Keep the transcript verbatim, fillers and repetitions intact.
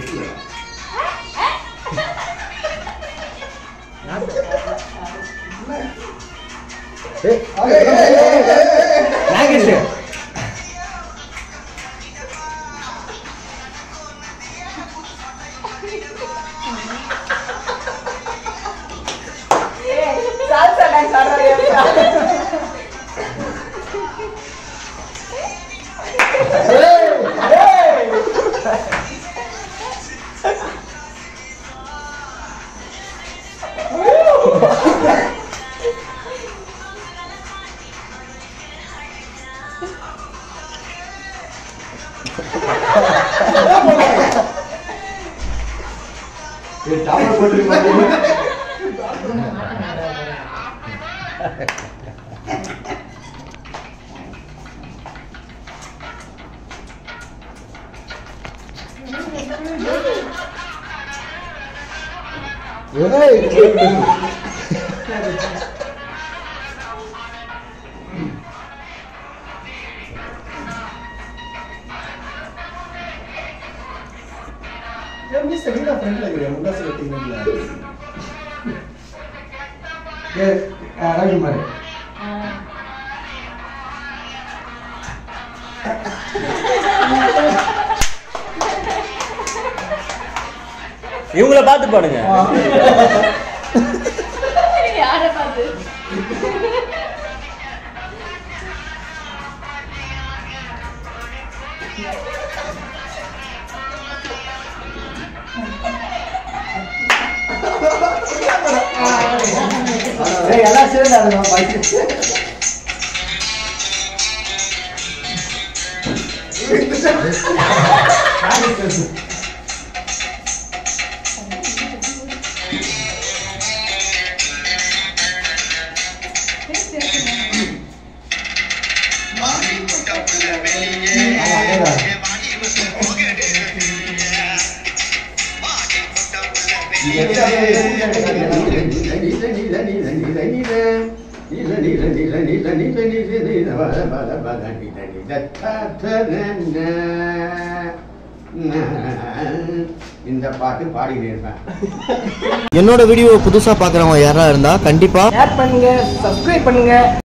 salsa dance ஆடுறியா? ये tower पटरी मारे यार मैं सही ना फ्रेंड लग रहा है मुंडा से तीन मिनट लगा ये आराम मारे இவங்கள பார்த்து பாடுங்க யார பார்த்து ஏய் எல்லாம் சேர்ந்து ஆடுங்க பைக் இந்த பாட்டு பாடினே இருப்பேன். என்னோட வீடியோ புதுசா பாக்குறவங்க யாரா இருந்தா கண்டிப்பா ஷேர் பண்ணுங்க, சப்ஸ்கிரைப் பண்ணுங்க.